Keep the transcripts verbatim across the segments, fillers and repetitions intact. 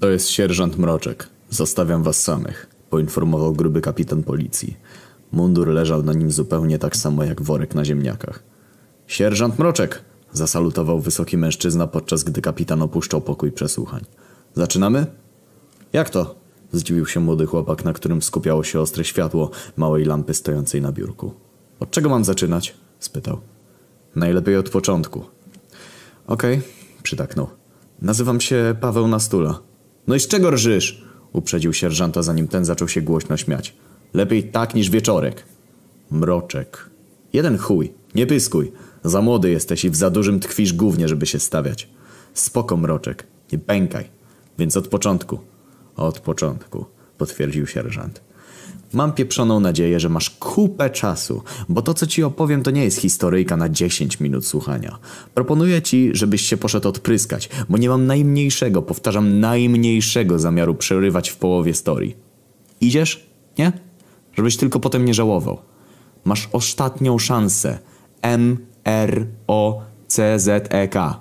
To jest sierżant Mroczek. Zostawiam was samych, poinformował gruby kapitan policji. Mundur leżał na nim zupełnie tak samo jak worek na ziemniakach. Sierżant Mroczek! Zasalutował wysoki mężczyzna, podczas gdy kapitan opuszczał pokój przesłuchań. Zaczynamy? Jak to? Zdziwił się młody chłopak, na którym skupiało się ostre światło małej lampy stojącej na biurku. Od czego mam zaczynać? Spytał. Najlepiej od początku. Okej, okay, przytaknął. Nazywam się Paweł Nastula. No i z czego rżysz? Uprzedził sierżanta, zanim ten zaczął się głośno śmiać. Lepiej tak niż wieczorek. Mroczek. Jeden chuj, nie pyskuj. Za młody jesteś i w za dużym tkwisz gównie, żeby się stawiać. Spoko, Mroczek, nie pękaj. Więc od początku. Od początku, potwierdził sierżant. Mam pieprzoną nadzieję, że masz kupę czasu, bo to, co ci opowiem, to nie jest historyjka na dziesięć minut słuchania. Proponuję ci, żebyś się poszedł odpryskać, bo nie mam najmniejszego, powtarzam, najmniejszego zamiaru przerywać w połowie storii. Idziesz? Nie? Żebyś tylko potem nie żałował. Masz ostatnią szansę. M R O C Z E K.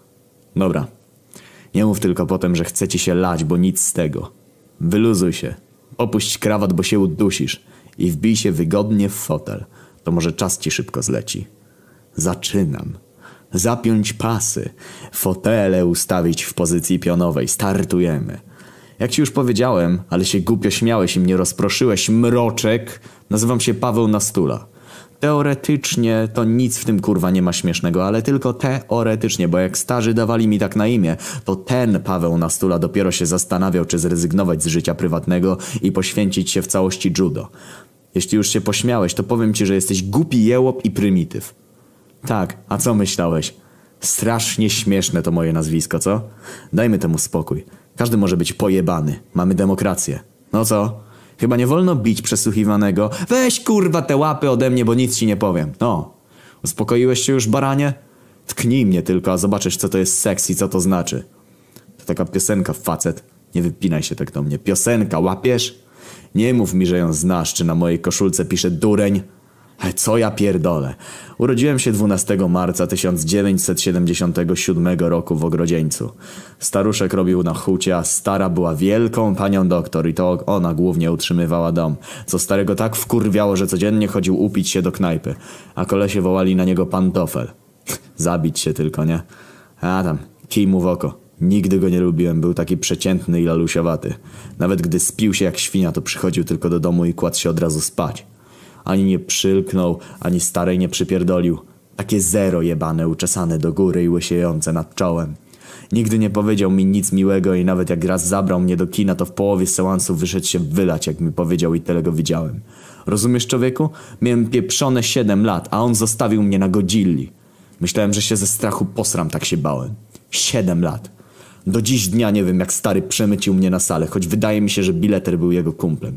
Dobra. Nie mów tylko potem, że chce ci się lać, bo nic z tego. Wyluzuj się. Opuść krawat, bo się udusisz. I wbij się wygodnie w fotel. To może czas ci szybko zleci. Zaczynam. Zapiąć pasy. Fotele ustawić w pozycji pionowej. Startujemy. Jak ci już powiedziałem, ale się głupio śmiałeś i mnie rozproszyłeś, Mroczek, nazywam się Paweł Nastula. Teoretycznie to nic w tym kurwa nie ma śmiesznego, ale tylko teoretycznie, bo jak starzy dawali mi tak na imię, to ten Paweł Nastula dopiero się zastanawiał, czy zrezygnować z życia prywatnego i poświęcić się w całości judo. Jeśli już się pośmiałeś, to powiem ci, że jesteś głupi jełop i prymityw. Tak, a co myślałeś? Strasznie śmieszne to moje nazwisko, co? Dajmy temu spokój. Każdy może być pojebany. Mamy demokrację. No co? Chyba nie wolno bić przesłuchiwanego. Weź kurwa te łapy ode mnie, bo nic ci nie powiem. No. Uspokoiłeś się już, baranie? Tknij mnie tylko, a zobaczysz, co to jest seks i co to znaczy. To taka piosenka, facet. Nie wypinaj się tak do mnie. Piosenka, łapiesz? Nie mów mi, że ją znasz, czy na mojej koszulce pisze dureń. Co ja pierdolę. Urodziłem się dwunastego marca tysiąc dziewięćset siedemdziesiątego siódmego roku w Ogrodzieńcu. Staruszek robił na hucie, a stara była wielką panią doktor i to ona głównie utrzymywała dom, co starego tak wkurwiało, że codziennie chodził upić się do knajpy, a kolesie wołali na niego pantofel. Zabić się tylko, nie? A tam, kij mu w oko. Nigdy go nie lubiłem, był taki przeciętny i lalusiowaty. Nawet gdy spił się jak świnia, to przychodził tylko do domu i kładł się od razu spać. Ani nie przylknął, ani starej nie przypierdolił. Takie zero jebane, uczesane do góry i łysiejące nad czołem. Nigdy nie powiedział mi nic miłego i nawet jak raz zabrał mnie do kina, to w połowie seansu wyszedł się wylać, jak mi powiedział, i tyle go widziałem. Rozumiesz, człowieku? Miałem pieprzone siedem lat, a on zostawił mnie na Godzilli. Myślałem, że się ze strachu posram, tak się bałem. Siedem lat. Do dziś dnia nie wiem, jak stary przemycił mnie na salę, choć wydaje mi się, że bileter był jego kumplem.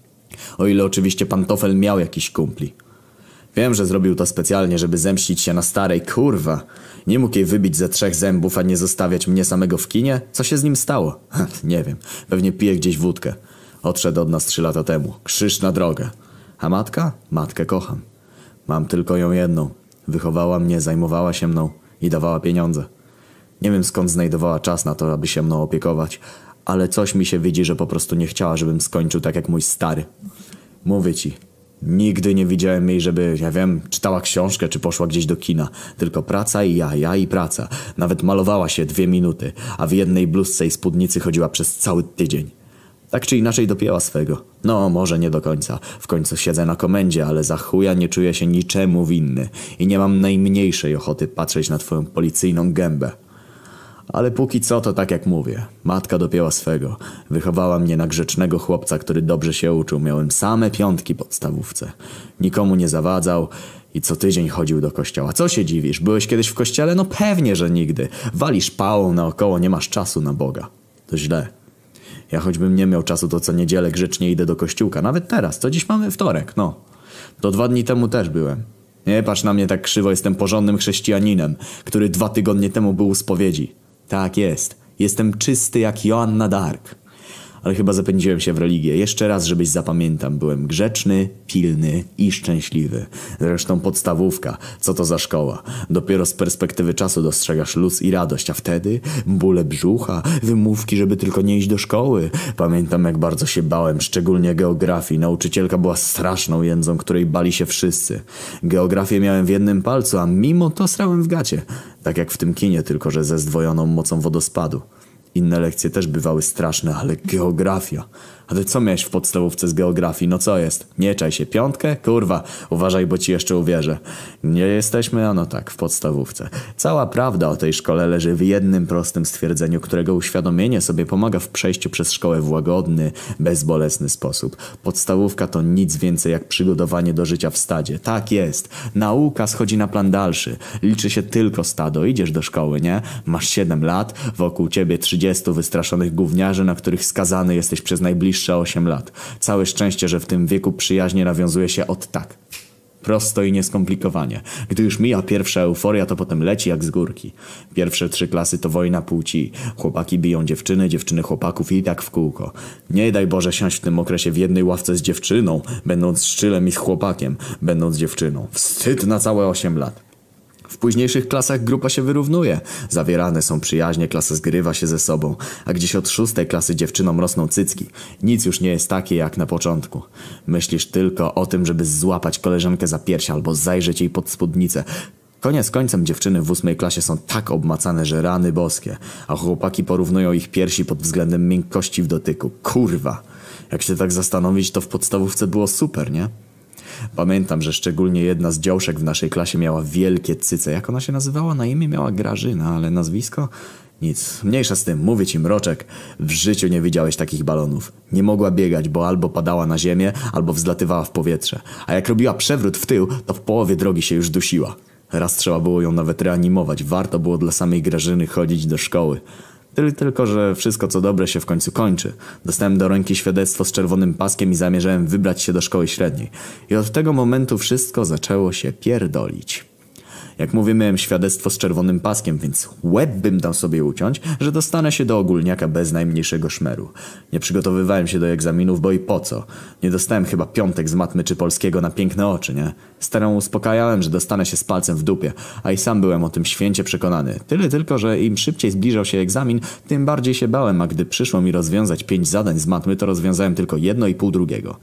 O ile oczywiście pantofel miał jakiś kumpli. Wiem, że zrobił to specjalnie, żeby zemścić się na starej. Kurwa. Nie mógł jej wybić ze trzech zębów, a nie zostawiać mnie samego w kinie? Co się z nim stało? Nie wiem. Pewnie pije gdzieś wódkę. Odszedł od nas trzy lata temu. Krzyż na drogę. A matka? Matkę kocham. Mam tylko ją jedną. Wychowała mnie, zajmowała się mną i dawała pieniądze. Nie wiem, skąd znajdowała czas na to, aby się mną opiekować, ale coś mi się widzi, że po prostu nie chciała, żebym skończył tak jak mój stary. Mówię ci, nigdy nie widziałem jej, żeby, ja wiem, czytała książkę czy poszła gdzieś do kina. Tylko praca i ja, ja i praca. Nawet malowała się dwie minuty, a w jednej bluzce i spódnicy chodziła przez cały tydzień. Tak czy inaczej dopięła swego. No, może nie do końca. W końcu siedzę na komendzie, ale za chuja nie czuję się niczemu winny. I nie mam najmniejszej ochoty patrzeć na twoją policyjną gębę. Ale póki co to tak jak mówię. Matka dopięła swego. Wychowała mnie na grzecznego chłopca, który dobrze się uczył. Miałem same piątki w podstawówce. Nikomu nie zawadzał i co tydzień chodził do kościoła. Co się dziwisz? Byłeś kiedyś w kościele? No pewnie, że nigdy. Walisz pałą naokoło, nie masz czasu na Boga. To źle. Ja choćbym nie miał czasu, to co niedzielę grzecznie idę do kościółka. Nawet teraz. Co dziś mamy? Wtorek. No. To dwa dni temu też byłem. Nie patrz na mnie tak krzywo. Jestem porządnym chrześcijaninem, który dwa tygodnie temu był u spowiedzi. Tak jest. Jestem czysty jak Joanna d'Arc. Ale chyba zapędziłem się w religię. Jeszcze raz, żebyś zapamiętam. Byłem grzeczny, pilny i szczęśliwy. Zresztą podstawówka. Co to za szkoła? Dopiero z perspektywy czasu dostrzegasz luz i radość, a wtedy bóle brzucha, wymówki, żeby tylko nie iść do szkoły. Pamiętam, jak bardzo się bałem, szczególnie geografii. Nauczycielka była straszną jędzą, której bali się wszyscy. Geografię miałem w jednym palcu, a mimo to srałem w gacie. Tak jak w tym kinie, tylko że ze zdwojoną mocą wodospadu. Inne lekcje też bywały straszne, ale geografia. A ty co miałeś w podstawówce z geografii? No co jest? Nie czaj się. Piątkę? Kurwa, uważaj, bo ci jeszcze uwierzę. Nie jesteśmy, a no tak, w podstawówce. Cała prawda o tej szkole leży w jednym prostym stwierdzeniu, którego uświadomienie sobie pomaga w przejściu przez szkołę w łagodny, bezbolesny sposób. Podstawówka to nic więcej jak przygotowanie do życia w stadzie. Tak jest. Nauka schodzi na plan dalszy. Liczy się tylko stado. Idziesz do szkoły, nie? Masz siedem lat, wokół ciebie trzydziestu wystraszonych gówniarzy, na których skazany jesteś przez najbliższe osiem lat. Całe szczęście, że w tym wieku przyjaźnie nawiązuje się od tak. Prosto i nieskomplikowanie. Gdy już mija pierwsza euforia, to potem leci jak z górki. Pierwsze trzy klasy to wojna płci. Chłopaki biją dziewczyny, dziewczyny chłopaków i tak w kółko. Nie daj Boże siąść w tym okresie w jednej ławce z dziewczyną, będąc szczylem i z chłopakiem, będąc dziewczyną. Wstyd na całe osiem lat. W późniejszych klasach grupa się wyrównuje. Zawierane są przyjaźnie, klasa zgrywa się ze sobą, a gdzieś od szóstej klasy dziewczynom rosną cycki. Nic już nie jest takie jak na początku. Myślisz tylko o tym, żeby złapać koleżankę za pierś albo zajrzeć jej pod spódnicę. Koniec końcem dziewczyny w ósmej klasie są tak obmacane, że rany boskie, a chłopaki porównują ich piersi pod względem miękkości w dotyku. Kurwa! Jak się tak zastanowić, to w podstawówce było super, nie? Pamiętam, że szczególnie jedna z dziążek w naszej klasie miała wielkie cyce. Jak ona się nazywała? Na imię miała Grażyna, ale nazwisko? Nic. Mniejsza z tym. Mówię ci, Mroczek, w życiu nie widziałeś takich balonów. Nie mogła biegać, bo albo padała na ziemię, albo wzlatywała w powietrze. A jak robiła przewrót w tył, to w połowie drogi się już dusiła. Raz trzeba było ją nawet reanimować. Warto było dla samej Grażyny chodzić do szkoły. Tyle tylko, że wszystko co dobre się w końcu kończy. Dostałem do ręki świadectwo z czerwonym paskiem i zamierzałem wybrać się do szkoły średniej. I od tego momentu wszystko zaczęło się pierdolić. Jak mówię, miałem świadectwo z czerwonym paskiem, więc łeb bym dał sobie uciąć, że dostanę się do ogólniaka bez najmniejszego szmeru. Nie przygotowywałem się do egzaminów, bo i po co? Nie dostałem chyba piątek z matmy czy polskiego na piękne oczy, nie? Starą uspokajałem, że dostanę się z palcem w dupie, a i sam byłem o tym święcie przekonany. Tyle tylko, że im szybciej zbliżał się egzamin, tym bardziej się bałem, a gdy przyszło mi rozwiązać pięć zadań z matmy, to rozwiązałem tylko jedno i pół drugiego.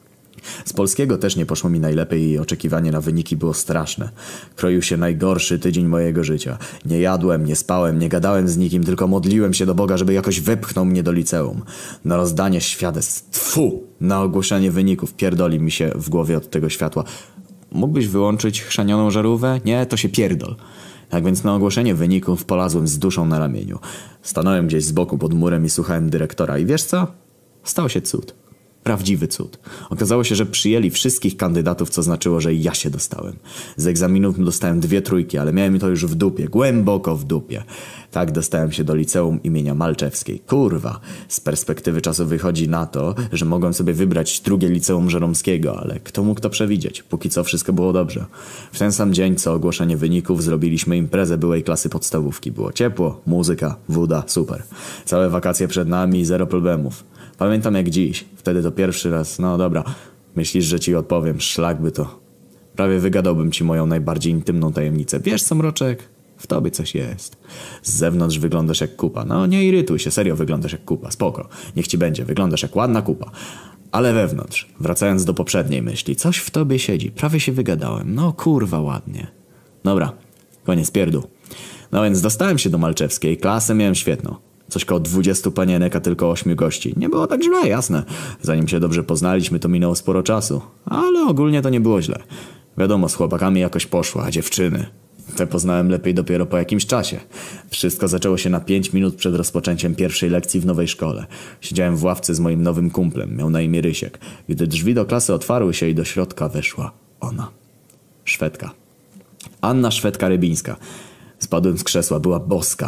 Z polskiego też nie poszło mi najlepiej i oczekiwanie na wyniki było straszne. Kroił się najgorszy tydzień mojego życia. Nie jadłem, nie spałem, nie gadałem z nikim, tylko modliłem się do Boga, żeby jakoś wepchnął mnie do liceum. Na rozdanie świadectw, tfu, na ogłoszenie wyników, pierdoli mi się w głowie od tego światła. Mógłbyś wyłączyć chrzanioną żarówkę? Nie, to się pierdol. Tak więc na ogłoszenie wyników polazłem z duszą na ramieniu. Stanąłem gdzieś z boku pod murem i słuchałem dyrektora. I wiesz co? Stał się cud. Prawdziwy cud. Okazało się, że przyjęli wszystkich kandydatów, co znaczyło, że ja się dostałem. Z egzaminów dostałem dwie trójki, ale miałem to już w dupie, głęboko w dupie. Tak dostałem się do liceum imienia Malczewskiej. Kurwa, z perspektywy czasu wychodzi na to, że mogłem sobie wybrać drugie liceum Żeromskiego, ale kto mógł to przewidzieć? Póki co wszystko było dobrze. W ten sam dzień, co ogłoszenie wyników, zrobiliśmy imprezę byłej klasy podstawówki. Było ciepło, muzyka, woda, super. Całe wakacje przed nami i zero problemów. Pamiętam jak dziś. Wtedy to pierwszy raz. No dobra. Myślisz, że ci odpowiem. Szlak by to. Prawie wygadałbym ci moją najbardziej intymną tajemnicę. Wiesz co, Mroczek? W tobie coś jest. Z zewnątrz wyglądasz jak kupa. No nie irytuj się. Serio wyglądasz jak kupa. Spoko. Niech ci będzie. Wyglądasz jak ładna kupa. Ale wewnątrz. Wracając do poprzedniej myśli. Coś w tobie siedzi. Prawie się wygadałem. No kurwa ładnie. Dobra. Koniec pierdół. No więc dostałem się do Malczewskiej. Klasę miałem świetną. Coś koło dwudziestu panienek, a tylko ośmiu gości. Nie było tak źle, jasne. Zanim się dobrze poznaliśmy, to minęło sporo czasu. Ale ogólnie to nie było źle. Wiadomo, z chłopakami jakoś poszło, a dziewczyny... Te poznałem lepiej dopiero po jakimś czasie. Wszystko zaczęło się na pięć minut przed rozpoczęciem pierwszej lekcji w nowej szkole. Siedziałem w ławce z moim nowym kumplem, miał na imię Rysiek. Gdy drzwi do klasy otwarły się i do środka weszła ona. Szwedka. Anna Szwedka-Rybińska. Spadłem z krzesła, była boska.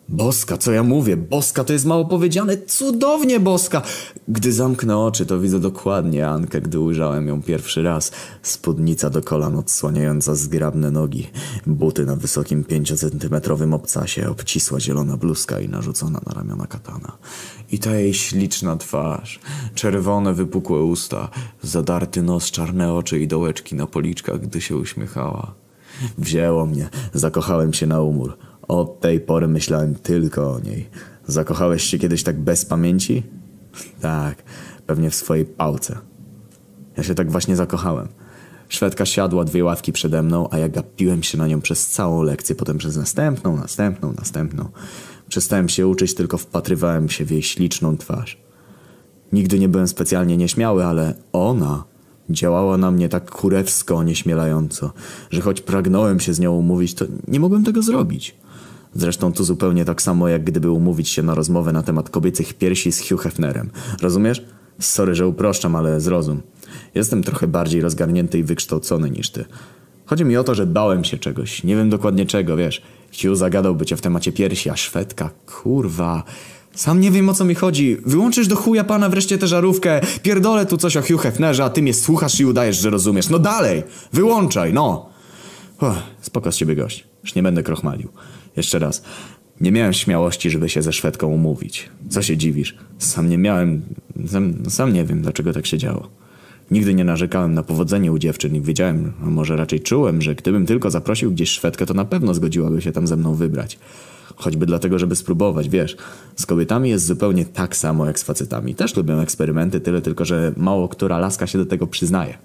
Boska, co ja mówię? Boska to jest mało powiedziane. Cudownie boska! Gdy zamknę oczy, to widzę dokładnie Ankę, gdy ujrzałem ją pierwszy raz. Spódnica do kolan odsłaniająca zgrabne nogi. Buty na wysokim pięciocentymetrowym obcasie. Obcisła zielona bluzka i narzucona na ramiona katana. I ta jej śliczna twarz. Czerwone, wypukłe usta. Zadarty nos, czarne oczy i dołeczki na policzkach, gdy się uśmiechała. Wzięło mnie. Zakochałem się na umór. Od tej pory myślałem tylko o niej. Zakochałeś się kiedyś tak bez pamięci? Tak, pewnie w swojej pałce. Ja się tak właśnie zakochałem. Szwedka siadła dwie ławki przede mną, a ja gapiłem się na nią przez całą lekcję, potem przez następną, następną, następną. Przestałem się uczyć, tylko wpatrywałem się w jej śliczną twarz. Nigdy nie byłem specjalnie nieśmiały, ale ona działała na mnie tak kurewsko onieśmielająco, że choć pragnąłem się z nią umówić, to nie mogłem tego zrobić. Zresztą tu zupełnie tak samo, jak gdyby umówić się na rozmowę na temat kobiecych piersi z Hugh Hefnerem. Rozumiesz? Sorry, że uproszczam, ale zrozum. Jestem trochę bardziej rozgarnięty i wykształcony niż ty. Chodzi mi o to, że bałem się czegoś. Nie wiem dokładnie czego, wiesz. Hugh zagadałby cię w temacie piersi, a Szwedka, kurwa... Sam nie wiem, o co mi chodzi. Wyłączysz do chuja pana wreszcie tę żarówkę. Pierdolę tu coś o Hugh Hefnerze, a ty mnie słuchasz i udajesz, że rozumiesz. No dalej! Wyłączaj, no! Uff, spoko z ciebie gość. Już nie będę krochmalił. Jeszcze raz. Nie miałem śmiałości, żeby się ze Szwedką umówić. Co się dziwisz? Sam nie miałem... Sam, sam nie wiem, dlaczego tak się działo. Nigdy nie narzekałem na powodzenie u dziewczyn i wiedziałem, a może raczej czułem, że gdybym tylko zaprosił gdzieś Szwedkę, to na pewno zgodziłaby się tam ze mną wybrać. Choćby dlatego, żeby spróbować, wiesz. Z kobietami jest zupełnie tak samo jak z facetami. Też lubię eksperymenty, tyle tylko, że mało która laska się do tego przyznaje.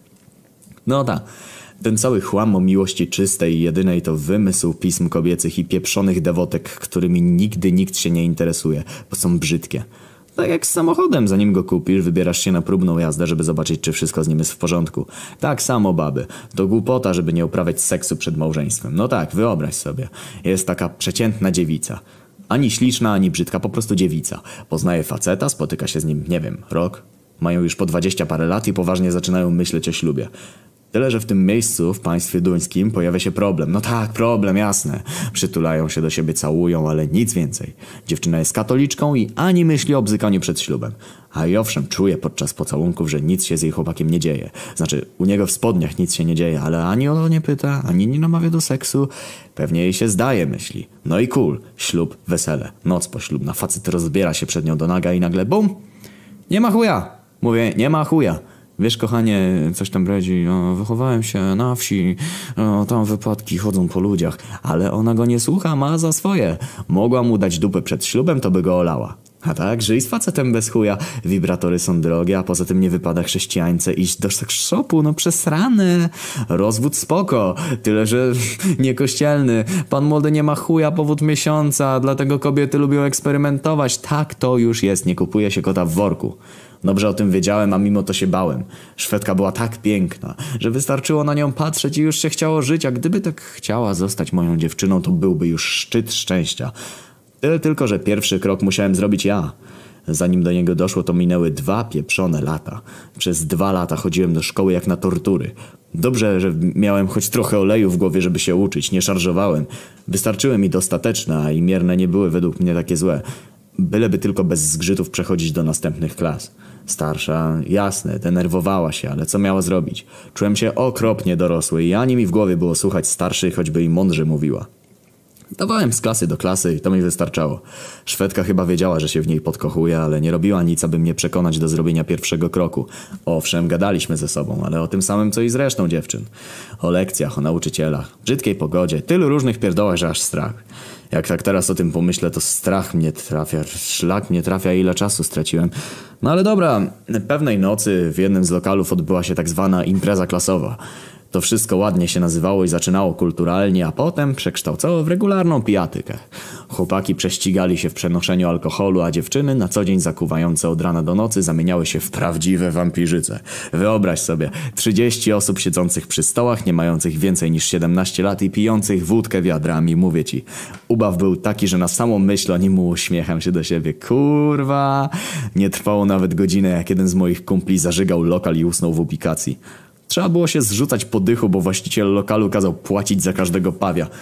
No tak. Ten cały chłam o miłości czystej i jedynej to wymysł pism kobiecych i pieprzonych dewotek, którymi nigdy nikt się nie interesuje, bo są brzydkie. Tak jak z samochodem, zanim go kupisz, wybierasz się na próbną jazdę, żeby zobaczyć, czy wszystko z nim jest w porządku. Tak samo baby. To głupota, żeby nie uprawiać seksu przed małżeństwem. No tak, wyobraź sobie. Jest taka przeciętna dziewica. Ani śliczna, ani brzydka, po prostu dziewica. Poznaje faceta, spotyka się z nim, nie wiem, rok. Mają już po dwadzieścia parę lat i poważnie zaczynają myśleć o ślubie. Tyle, że w tym miejscu, w państwie duńskim, pojawia się problem. No tak, problem, jasne. Przytulają się do siebie, całują, ale nic więcej. Dziewczyna jest katoliczką i ani myśli o bzykaniu przed ślubem. A i owszem, czuje podczas pocałunków, że nic się z jej chłopakiem nie dzieje. Znaczy, u niego w spodniach nic się nie dzieje, ale ani o to nie pyta, ani nie namawia do seksu. Pewnie jej się zdaje, myśli. No i cool. Ślub, wesele, noc poślubna. Facet rozbiera się przed nią do naga i nagle bum! Nie ma chuja! Mówię, nie ma chuja. Wiesz, kochanie, coś tam bredzi, no, wychowałem się na wsi, no, tam wypadki chodzą po ludziach, ale ona go nie słucha, ma za swoje. Mogła mu dać dupę przed ślubem, to by go olała. A tak, żyj z facetem bez chuja. Wibratory są drogie, a poza tym nie wypada chrześcijańce iść do sekshopu, no przesrane. Rozwód spoko, tyle że niekościelny. Pan młody nie ma chuja, powód miesiąca, dlatego kobiety lubią eksperymentować. Tak to już jest, nie kupuje się kota w worku. Dobrze o tym wiedziałem, a mimo to się bałem. Szwedka była tak piękna, że wystarczyło na nią patrzeć i już się chciało żyć, a gdyby tak chciała zostać moją dziewczyną, to byłby już szczyt szczęścia. Tyle tylko, że pierwszy krok musiałem zrobić ja. Zanim do niego doszło, to minęły dwa pieprzone lata. Przez dwa lata chodziłem do szkoły jak na tortury. Dobrze, że miałem choć trochę oleju w głowie, żeby się uczyć, nie szarżowałem. Wystarczyły mi dostateczne, a i mierne nie były według mnie takie złe. Byleby tylko bez zgrzytów przechodzić do następnych klas. Starsza, jasne, denerwowała się, ale co miała zrobić? Czułem się okropnie dorosły i ani mi w głowie było słuchać starszej, choćby i mądrze mówiła. Dawałem z klasy do klasy i to mi wystarczało. Szwedka chyba wiedziała, że się w niej podkochuję, ale nie robiła nic, aby mnie przekonać do zrobienia pierwszego kroku. Owszem, gadaliśmy ze sobą, ale o tym samym, co i z resztą dziewczyn. O lekcjach, o nauczycielach, brzydkiej pogodzie, tylu różnych pierdołach, że aż strach. Jak tak teraz o tym pomyślę, to strach mnie trafia, szlak mnie trafia, ile czasu straciłem. No ale dobra, pewnej nocy w jednym z lokalów odbyła się tak zwana impreza klasowa. To wszystko ładnie się nazywało i zaczynało kulturalnie, a potem przekształcało w regularną pijatykę. Chłopaki prześcigali się w przenoszeniu alkoholu, a dziewczyny, na co dzień zakuwające od rana do nocy, zamieniały się w prawdziwe wampirzyce. Wyobraź sobie, trzydzieści osób siedzących przy stołach, nie mających więcej niż siedemnaście lat i pijących wódkę wiadrami, mówię ci. Ubaw był taki, że na samą myśl o nim uśmiecham się do siebie. Kurwa! Nie trwało nawet godzinę, jak jeden z moich kumpli zażygał lokal i usnął w ubikacji. Trzeba było się zrzucać po dychu, bo właściciel lokalu kazał płacić za każdego pawia.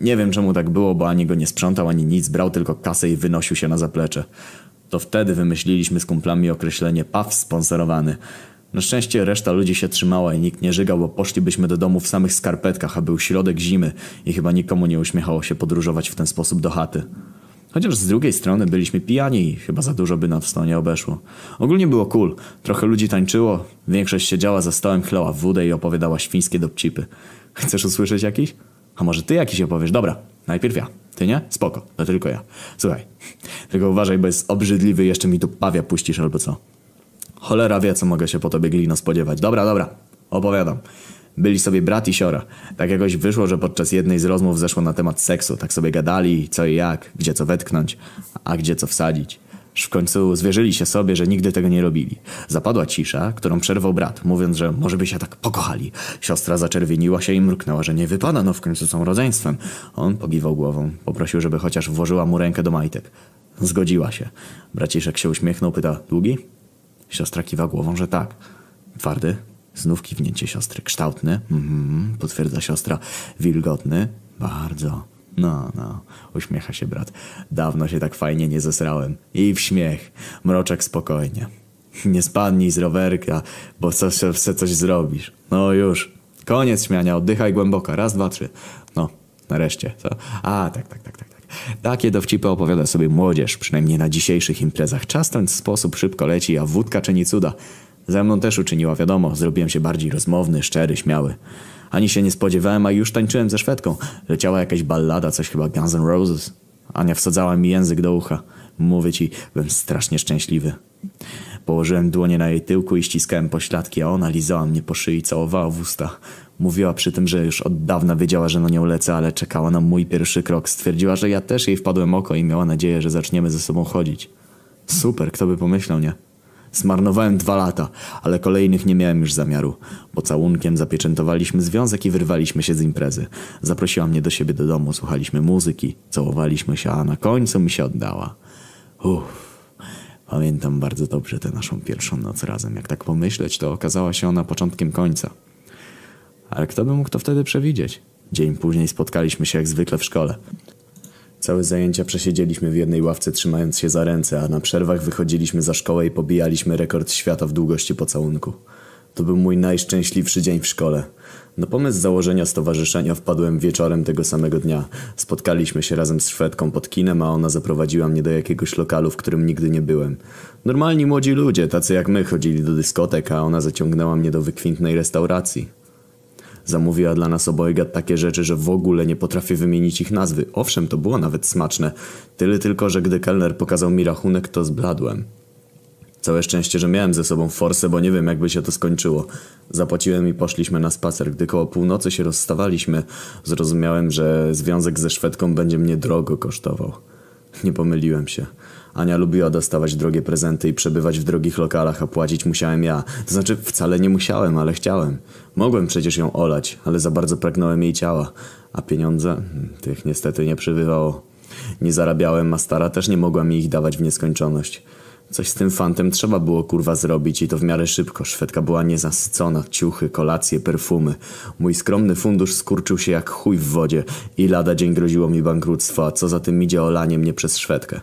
Nie wiem czemu tak było, bo ani go nie sprzątał, ani nic. Brał tylko kasę i wynosił się na zaplecze. To wtedy wymyśliliśmy z kumplami określenie P A W sponsorowany. Na szczęście reszta ludzi się trzymała i nikt nie żygał, bo poszlibyśmy do domu w samych skarpetkach, a był środek zimy i chyba nikomu nie uśmiechało się podróżować w ten sposób do chaty. Chociaż z drugiej strony byliśmy pijani i chyba za dużo by nas w to nie obeszło. Ogólnie było cool. Trochę ludzi tańczyło, większość siedziała za stołem, chlała wódę i opowiadała świńskie dowcipy. Chcesz usłyszeć jakiś? A może ty jakiś opowiesz? Dobra, najpierw ja. Ty nie? Spoko, to tylko ja. Słuchaj, tylko uważaj, bo jest obrzydliwy i jeszcze mi tu pawia puścisz albo co. Cholera wie, co mogę się po tobie, glino, spodziewać. Dobra, dobra, opowiadam. Byli sobie brat i siora. Tak jakoś wyszło, że podczas jednej z rozmów zeszło na temat seksu. Tak sobie gadali, co i jak, gdzie co wetknąć, a gdzie co wsadzić. Aż w końcu zwierzyli się sobie, że nigdy tego nie robili. Zapadła cisza, którą przerwał brat, mówiąc, że może by się tak pokochali. Siostra zaczerwieniła się i mruknęła, że nie wypada, no w końcu są rodzeństwem. On pogiwał głową, poprosił, żeby chociaż włożyła mu rękę do majtek. Zgodziła się. Braciszek się uśmiechnął, pyta, długi? Siostra kiwa głową, że tak. Twardy? Znów kiwnięcie siostry. Kształtny? Mhm, potwierdza siostra. Wilgotny? Bardzo. No, no, uśmiecha się brat. Dawno się tak fajnie nie zesrałem. I w śmiech. Mroczek spokojnie. Nie spadnij z rowerka, bo coś, coś, coś zrobisz. No już. Koniec śmiania, oddychaj głęboko. Raz, dwa, trzy. No, nareszcie. Co? A, tak, tak, tak, tak. tak. Takie dowcipy opowiada sobie młodzież, przynajmniej na dzisiejszych imprezach. Czas ten sposób szybko leci, a wódka czyni cuda. Ze mną też uczyniła, wiadomo. Zrobiłem się bardziej rozmowny, szczery, śmiały. Ani się nie spodziewałem, a już tańczyłem ze Szwedką. Leciała jakaś ballada, coś chyba Guns N' Roses. Ania wsadzała mi język do ucha. Mówię ci, byłem strasznie szczęśliwy. Położyłem dłonie na jej tyłku i ściskałem pośladki, a ona lizała mnie po szyi i całowała w usta. Mówiła przy tym, że już od dawna wiedziała, że na nią lecę, ale czekała na mój pierwszy krok. Stwierdziła, że ja też jej wpadłem oko i miała nadzieję, że zaczniemy ze sobą chodzić. Super, kto by pomyślał, nie? Zmarnowałem dwa lata, ale kolejnych nie miałem już zamiaru. Pocałunkiem zapieczętowaliśmy związek i wyrwaliśmy się z imprezy. Zaprosiła mnie do siebie do domu, słuchaliśmy muzyki, całowaliśmy się, a na końcu mi się oddała. Uff, pamiętam bardzo dobrze tę naszą pierwszą noc razem. Jak tak pomyśleć, to okazała się ona początkiem końca. Ale kto by mógł to wtedy przewidzieć? Dzień później spotkaliśmy się jak zwykle w szkole. Całe zajęcia przesiedzieliśmy w jednej ławce, trzymając się za ręce, a na przerwach wychodziliśmy za szkołę i pobijaliśmy rekord świata w długości pocałunku. To był mój najszczęśliwszy dzień w szkole. Na pomysł założenia stowarzyszenia wpadłem wieczorem tego samego dnia. Spotkaliśmy się razem z Szwedką pod kinem, a ona zaprowadziła mnie do jakiegoś lokalu, w którym nigdy nie byłem. Normalni młodzi ludzie, tacy jak my, chodzili do dyskotek, a ona zaciągnęła mnie do wykwintnej restauracji. Zamówiła dla nas obojga takie rzeczy, że w ogóle nie potrafię wymienić ich nazwy. Owszem, to było nawet smaczne. Tyle tylko, że gdy kelner pokazał mi rachunek, to zbladłem. Całe szczęście, że miałem ze sobą forsę, bo nie wiem, jakby się to skończyło. Zapłaciłem i poszliśmy na spacer. Gdy koło północy się rozstawaliśmy, zrozumiałem, że związek ze Szwedką będzie mnie drogo kosztował. Nie pomyliłem się. Ania lubiła dostawać drogie prezenty i przebywać w drogich lokalach, a płacić musiałem ja. To znaczy wcale nie musiałem, ale chciałem. Mogłem przecież ją olać, ale za bardzo pragnąłem jej ciała. A pieniądze? Tych niestety nie przybywało. Nie zarabiałem, a stara też nie mogła mi ich dawać w nieskończoność. Coś z tym fantem trzeba było kurwa zrobić i to w miarę szybko. Szwedka była niezasycona. Ciuchy, kolacje, perfumy. Mój skromny fundusz skurczył się jak chuj w wodzie i lada dzień groziło mi bankructwo, a co za tym idzie olanie mnie przez Szwedkę.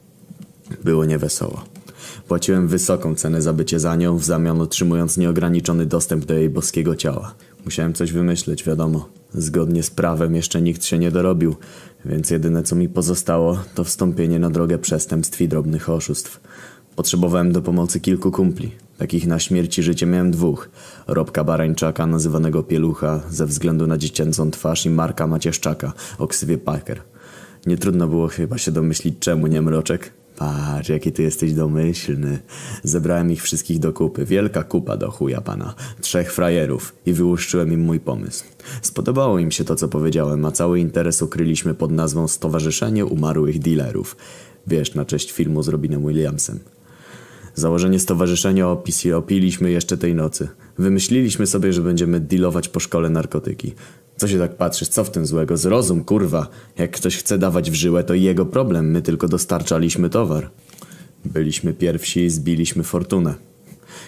Było niewesoło. Płaciłem wysoką cenę za bycie za nią, w zamian otrzymując nieograniczony dostęp do jej boskiego ciała. Musiałem coś wymyśleć, wiadomo. Zgodnie z prawem jeszcze nikt się nie dorobił, więc jedyne co mi pozostało to wstąpienie na drogę przestępstw i drobnych oszustw. Potrzebowałem do pomocy kilku kumpli. Takich na śmierć i życie miałem dwóch. Robka Barańczaka, nazywanego Pielucha, ze względu na dziecięcą twarz, i Marka Macieszczaka, o ksywie Packer. Nie trudno było chyba się domyślić czemu, nie, Mroczek? Patrz, jaki ty jesteś domyślny. Zebrałem ich wszystkich do kupy. Wielka kupa do chuja pana. Trzech frajerów. I wyłuszczyłem im mój pomysł. Spodobało im się to, co powiedziałem, a cały interes ukryliśmy pod nazwą Stowarzyszenie Umarłych Dealerów. Wiesz, na cześć filmu z Robinem Williamsem. Założenie stowarzyszenia opis- opiliśmy jeszcze tej nocy. Wymyśliliśmy sobie, że będziemy dealować po szkole narkotyki. Co się tak patrzysz? Co w tym złego? Zrozum, kurwa. Jak ktoś chce dawać w żyłę, to jego problem. My tylko dostarczaliśmy towar. Byliśmy pierwsi i zbiliśmy fortunę.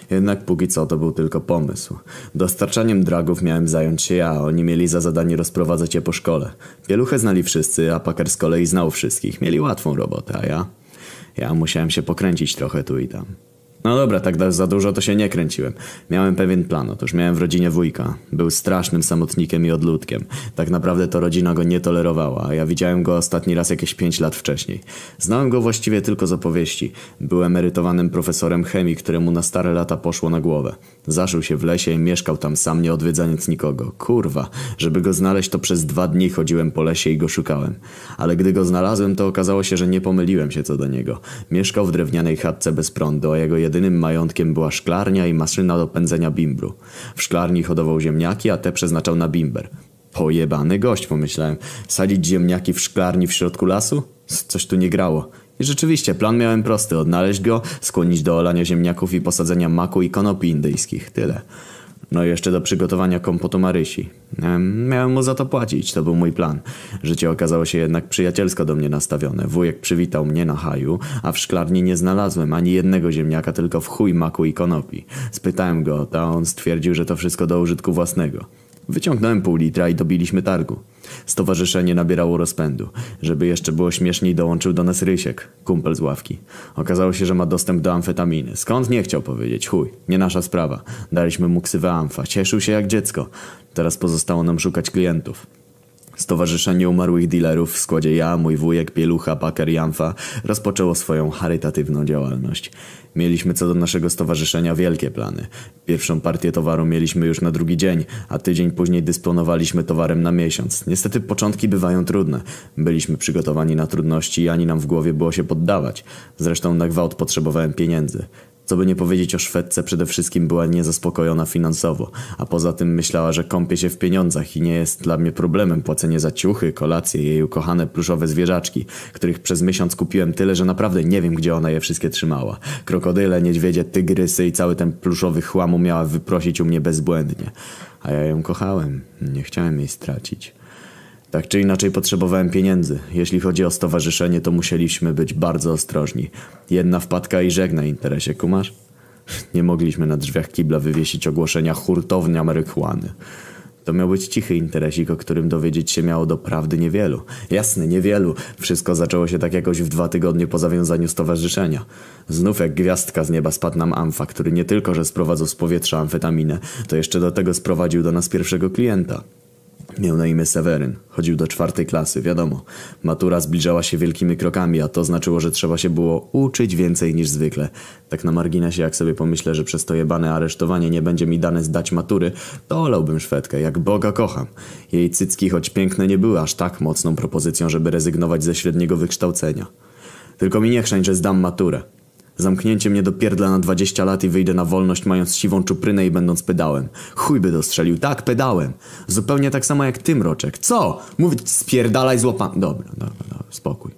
Jednak póki co to był tylko pomysł. Dostarczaniem dragów miałem zająć się ja, oni mieli za zadanie rozprowadzać je po szkole. Pieluchę znali wszyscy, a Packer z kolei znał wszystkich. Mieli łatwą robotę, a ja? Ja musiałem się pokręcić trochę tu i tam. No dobra, tak za dużo to się nie kręciłem. Miałem pewien plan, otóż miałem w rodzinie wujka. Był strasznym samotnikiem i odludkiem. Tak naprawdę to rodzina go nie tolerowała, a ja widziałem go ostatni raz jakieś pięć lat wcześniej. Znałem go właściwie tylko z opowieści. Był emerytowanym profesorem chemii, któremu na stare lata poszło na głowę. Zaszył się w lesie i mieszkał tam sam, nie odwiedzając nikogo. Kurwa, żeby go znaleźć to przez dwa dni chodziłem po lesie i go szukałem. Ale gdy go znalazłem, to okazało się, że nie pomyliłem się co do niego. Mieszkał w drewnianej chatce bez prądu, a jego jedynym majątkiem była szklarnia i maszyna do pędzenia bimbru. W szklarni hodował ziemniaki, a te przeznaczał na bimber. Pojebany gość, pomyślałem. Sadzić ziemniaki w szklarni w środku lasu? Coś tu nie grało. I rzeczywiście, plan miałem prosty. Odnaleźć go, skłonić do olania ziemniaków i posadzenia maku i konopi indyjskich. Tyle. No i jeszcze do przygotowania kompotu Marysi. Ehm, miałem mu za to płacić, to był mój plan. Życie okazało się jednak przyjacielsko do mnie nastawione. Wujek przywitał mnie na haju, a w szklarni nie znalazłem ani jednego ziemniaka, tylko w chuj maku i konopi. Spytałem go, a on stwierdził, że to wszystko do użytku własnego. Wyciągnąłem pół litra i dobiliśmy targu. Stowarzyszenie nabierało rozpędu. Żeby jeszcze było śmieszniej, dołączył do nas Rysiek, kumpel z ławki. Okazało się, że ma dostęp do amfetaminy. Skąd? Nie chciał powiedzieć. Chuj, nie nasza sprawa. Daliśmy mu ksywę amfa. Cieszył się jak dziecko. Teraz pozostało nam szukać klientów. Stowarzyszenie Umarłych Dealerów w składzie ja, mój wujek, Pielucha, Packer i Amfa rozpoczęło swoją charytatywną działalność. Mieliśmy co do naszego stowarzyszenia wielkie plany. Pierwszą partię towaru mieliśmy już na drugi dzień, a tydzień później dysponowaliśmy towarem na miesiąc. Niestety początki bywają trudne. Byliśmy przygotowani na trudności i ani nam w głowie było się poddawać. Zresztą na gwałt potrzebowałem pieniędzy. Co by nie powiedzieć o Szwedce, przede wszystkim była niezaspokojona finansowo, a poza tym myślała, że kąpie się w pieniądzach i nie jest dla mnie problemem płacenie za ciuchy, kolacje, jej ukochane pluszowe zwierzaczki, których przez miesiąc kupiłem tyle, że naprawdę nie wiem, gdzie ona je wszystkie trzymała. Krokodyle, niedźwiedzie, tygrysy i cały ten pluszowy chłam umiała wyprosić u mnie bezbłędnie. A ja ją kochałem, nie chciałem jej stracić. Tak czy inaczej potrzebowałem pieniędzy. Jeśli chodzi o stowarzyszenie, to musieliśmy być bardzo ostrożni. Jedna wpadka i żegnaj, interesie, kumasz? Nie mogliśmy na drzwiach kibla wywiesić ogłoszenia hurtownia marihuany. To miał być cichy interesik, o którym dowiedzieć się miało doprawdy niewielu. Jasne, niewielu. Wszystko zaczęło się tak jakoś w dwa tygodnie po zawiązaniu stowarzyszenia. Znów jak gwiazdka z nieba spadł nam Amfa, który nie tylko, że sprowadzał z powietrza amfetaminę, to jeszcze do tego sprowadził do nas pierwszego klienta. Miał na imię Seweryn. Chodził do czwartej klasy, wiadomo. Matura zbliżała się wielkimi krokami, a to znaczyło, że trzeba się było uczyć więcej niż zwykle. Tak na marginesie, jak sobie pomyślę, że przez to jebane aresztowanie nie będzie mi dane zdać matury, to olałbym Szwedkę, jak Boga kocham. Jej cycki, choć piękne, nie były aż tak mocną propozycją, żeby rezygnować ze średniego wykształcenia. Tylko mi nie chrzeń, że zdam maturę. Zamknięcie mnie do pierdla na dwadzieścia lat i wyjdę na wolność, mając siwą czuprynę i będąc pedałem. Chuj by dostrzelił, tak, pedałem. Zupełnie tak samo jak ty, Mroczek. Co? Mówić spierdalaj z łopami. Dobra, dobra, dobra, spokój.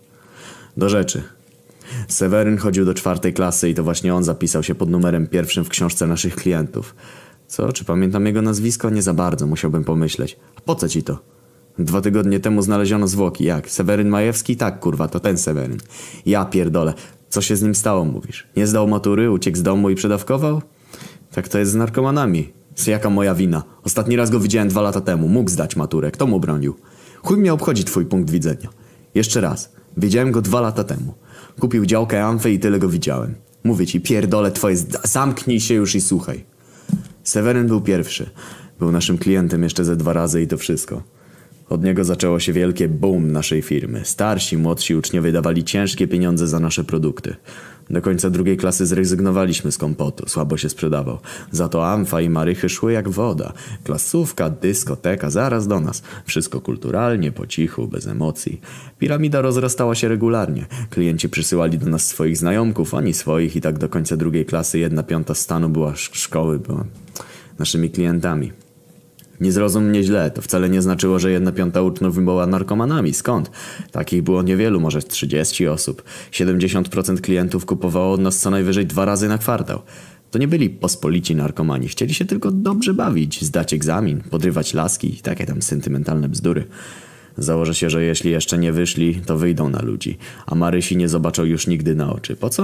Do rzeczy. Seweryn chodził do czwartej klasy i to właśnie on zapisał się pod numerem pierwszym w książce naszych klientów. Co? Czy pamiętam jego nazwisko? Nie za bardzo, musiałbym pomyśleć. A po co ci to? Dwa tygodnie temu znaleziono zwłoki. Jak? Seweryn Majewski? Tak, kurwa, to ten Seweryn. Ja pierdolę. Co się z nim stało, mówisz? Nie zdał matury, uciekł z domu i przedawkował? Tak to jest z narkomanami. Jaka moja wina? Ostatni raz go widziałem dwa lata temu. Mógł zdać maturę. Kto mu bronił? Chuj mnie obchodzi twój punkt widzenia. Jeszcze raz. Widziałem go dwa lata temu. Kupił działkę Amfy i tyle go widziałem. Mówię ci, pierdolę twoje... Zamknij się już i słuchaj. Seweryn był pierwszy. Był naszym klientem jeszcze ze dwa razy i to wszystko. Od niego zaczęło się wielkie boom naszej firmy. Starsi, młodsi uczniowie dawali ciężkie pieniądze za nasze produkty. Do końca drugiej klasy zrezygnowaliśmy z kompotu. Słabo się sprzedawał. Za to Amfa i Marychy szły jak woda. Klasówka, dyskoteka, zaraz do nas. Wszystko kulturalnie, po cichu, bez emocji. Piramida rozrastała się regularnie. Klienci przysyłali do nas swoich znajomków, oni swoich i tak do końca drugiej klasy jedna piąta stanu była szkoły, była naszymi klientami. Nie zrozum mnie źle, to wcale nie znaczyło, że jedna piąta uczniów była narkomanami. Skąd? Takich było niewielu, może trzydzieści osób. siedemdziesiąt procent klientów kupowało od nas co najwyżej dwa razy na kwartał. To nie byli pospolici narkomani, chcieli się tylko dobrze bawić, zdać egzamin, podrywać laski i takie tam sentymentalne bzdury. Założę się, że jeśli jeszcze nie wyszli, to wyjdą na ludzi, a Marysi nie zobaczą już nigdy na oczy. Po co?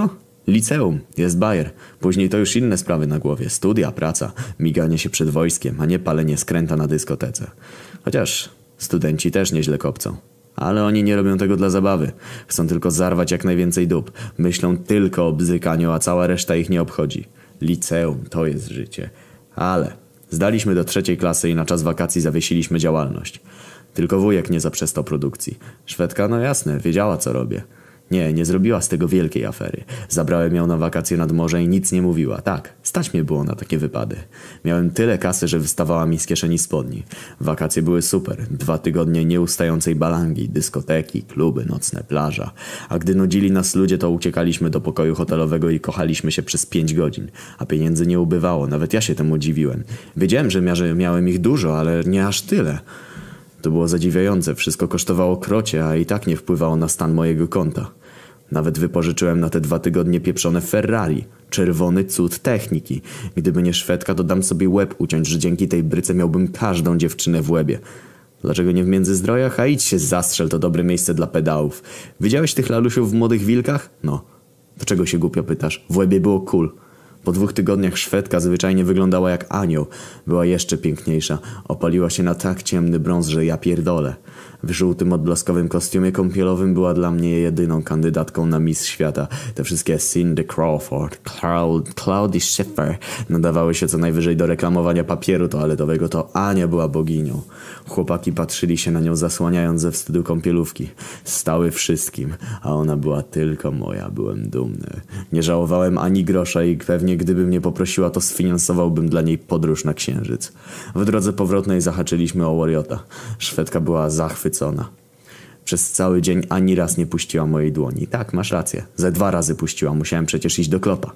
Liceum, jest bajer. Później to już inne sprawy na głowie. Studia, praca, miganie się przed wojskiem, a nie palenie skręta na dyskotece. Chociaż studenci też nieźle kopcą. Ale oni nie robią tego dla zabawy. Chcą tylko zarwać jak najwięcej dup. Myślą tylko o bzykaniu, a cała reszta ich nie obchodzi. Liceum, to jest życie. Ale zdaliśmy do trzeciej klasy i na czas wakacji zawiesiliśmy działalność. Tylko wujek nie zaprzestał produkcji. Szwedka, no jasne, wiedziała co robię. Nie, nie zrobiła z tego wielkiej afery. Zabrałem ją na wakacje nad morze i nic nie mówiła. Tak, stać mnie było na takie wypady. Miałem tyle kasy, że wystawała mi z kieszeni spodni. Wakacje były super. Dwa tygodnie nieustającej balangi, dyskoteki, kluby, nocne, plaża. A gdy nudzili nas ludzie, to uciekaliśmy do pokoju hotelowego i kochaliśmy się przez pięć godzin. A pieniędzy nie ubywało, nawet ja się temu dziwiłem. Wiedziałem, że mia- miałem ich dużo, ale nie aż tyle. To było zadziwiające, wszystko kosztowało krocie, a i tak nie wpływało na stan mojego konta. Nawet wypożyczyłem na te dwa tygodnie pieprzone Ferrari. Czerwony cud techniki. Gdyby nie Szwedka, to dam sobie łeb uciąć, że dzięki tej bryce miałbym każdą dziewczynę w łebie. Dlaczego nie w Międzyzdrojach? A idź się zastrzel, to dobre miejsce dla pedałów. Widziałeś tych lalusiów w Młodych Wilkach? No. To czego się głupio pytasz? W łebie było cool. Po dwóch tygodniach Szwedka zwyczajnie wyglądała jak anioł. Była jeszcze piękniejsza. Opaliła się na tak ciemny brąz, że ja pierdolę. W żółtym odblaskowym kostiumie kąpielowym była dla mnie jedyną kandydatką na Miss Świata. Te wszystkie Cindy Crawford, Cloud, Claudie Schiffer nadawały się co najwyżej do reklamowania papieru toaletowego. To Ania była boginią. Chłopaki patrzyli się na nią zasłaniając ze wstydu kąpielówki. Stały wszystkim, a ona była tylko moja. Byłem dumny. Nie żałowałem ani grosza i pewnie gdyby mnie poprosiła, to sfinansowałbym dla niej podróż na Księżyc. W drodze powrotnej zahaczyliśmy o Wariota. Szwedka była zachwycona. Przez cały dzień ani raz nie puściła mojej dłoni. Tak, masz rację. Ze dwa razy puściła. Musiałem przecież iść do klopa.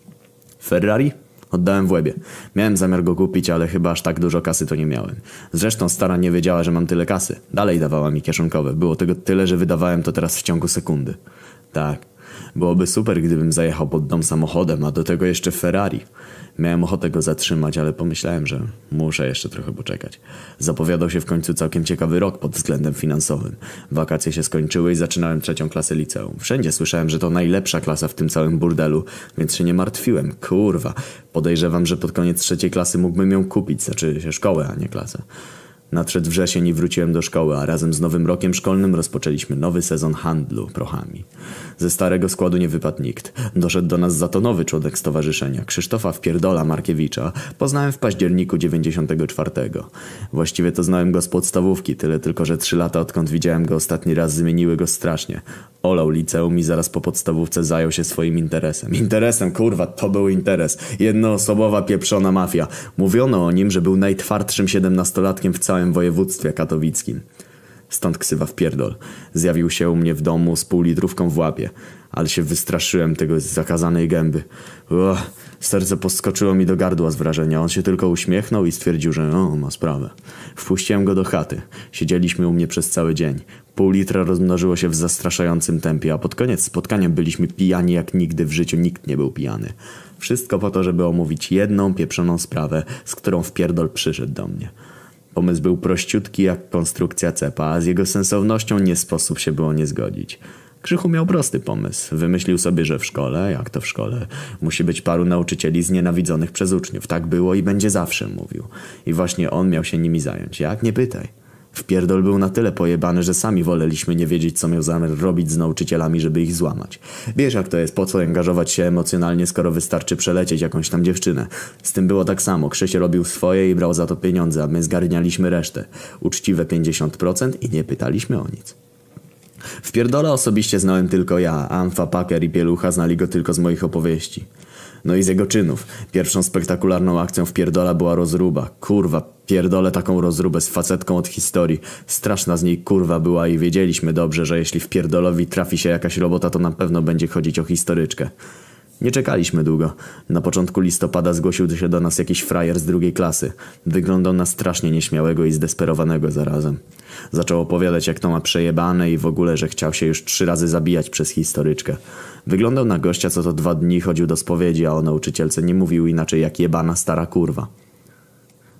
Ferrari? Oddałem w łebie. Miałem zamiar go kupić, ale chyba aż tak dużo kasy to nie miałem. Zresztą stara nie wiedziała, że mam tyle kasy. Dalej dawała mi kieszonkowe. Było tego tyle, że wydawałem to teraz w ciągu sekundy. Tak. Byłoby super, gdybym zajechał pod dom samochodem, a do tego jeszcze Ferrari. Miałem ochotę go zatrzymać, ale pomyślałem, że muszę jeszcze trochę poczekać. Zapowiadał się w końcu całkiem ciekawy rok pod względem finansowym. Wakacje się skończyły i zaczynałem trzecią klasę liceum. Wszędzie słyszałem, że to najlepsza klasa w tym całym burdelu, więc się nie martwiłem. Kurwa, podejrzewam, że pod koniec trzeciej klasy mógłbym ją kupić, znaczy się szkołę, a nie klasę. Nadszedł wrzesień i wróciłem do szkoły, a razem z nowym rokiem szkolnym rozpoczęliśmy nowy sezon handlu prochami. Ze starego składu nie wypadł nikt. Doszedł do nas za to nowy członek stowarzyszenia, Krzysztofa Wpierdola Markiewicza. Poznałem w październiku dziewięćdziesiątego czwartego. Właściwie to znałem go z podstawówki, tyle tylko, że trzy lata odkąd widziałem go ostatni raz zmieniły go strasznie. Olał liceum i zaraz po podstawówce zajął się swoim interesem. Interesem, kurwa, to był interes. Jednoosobowa pieprzona mafia. Mówiono o nim, że był najtwardszym siedemnastolatkiem w całym województwie katowickim. Stąd ksywa Wpierdol. Zjawił się u mnie w domu z półlitrówką w łapie. Ale się wystraszyłem tego z zakazanej gęby. Uch, serce podskoczyło mi do gardła z wrażenia. On się tylko uśmiechnął i stwierdził, że o, ma sprawę. Wpuściłem go do chaty. Siedzieliśmy u mnie przez cały dzień. Pół litra rozmnożyło się w zastraszającym tempie, a pod koniec spotkania byliśmy pijani jak nigdy w życiu nikt nie był pijany. Wszystko po to, żeby omówić jedną pieprzoną sprawę, z którą Wpierdol przyszedł do mnie. Pomysł był prościutki jak konstrukcja cepa, a z jego sensownością nie sposób się było nie zgodzić. Krzychu miał prosty pomysł. Wymyślił sobie, że w szkole, jak to w szkole, musi być paru nauczycieli znienawidzonych przez uczniów. Tak było i będzie zawsze, mówił. I właśnie on miał się nimi zająć. Jak? Nie pytaj. Wpierdol był na tyle pojebany, że sami woleliśmy nie wiedzieć, co miał zamiar robić z nauczycielami, żeby ich złamać. Wiesz jak to jest, po co angażować się emocjonalnie, skoro wystarczy przelecieć jakąś tam dziewczynę. Z tym było tak samo. Krzyś robił swoje i brał za to pieniądze, a my zgarnialiśmy resztę. Uczciwe pięćdziesiąt procent i nie pytaliśmy o nic. Wpierdola osobiście znałem tylko ja, Amfa, Packer i Pielucha znali go tylko z moich opowieści. No i z jego czynów. Pierwszą spektakularną akcją Wpierdola była rozruba. Kurwa, pierdolę taką rozrubę z facetką od historii. Straszna z niej kurwa była i wiedzieliśmy dobrze, że jeśli Wpierdolowi trafi się jakaś robota, to na pewno będzie chodzić o historyczkę. Nie czekaliśmy długo. Na początku listopada zgłosił się do nas jakiś frajer z drugiej klasy. Wyglądał na strasznie nieśmiałego i zdesperowanego zarazem. Zaczął opowiadać, jak to ma przejebane i w ogóle, że chciał się już trzy razy zabijać przez historyczkę. Wyglądał na gościa, co to dwa dni chodził do spowiedzi, a o nauczycielce nie mówił inaczej jak jebana stara kurwa.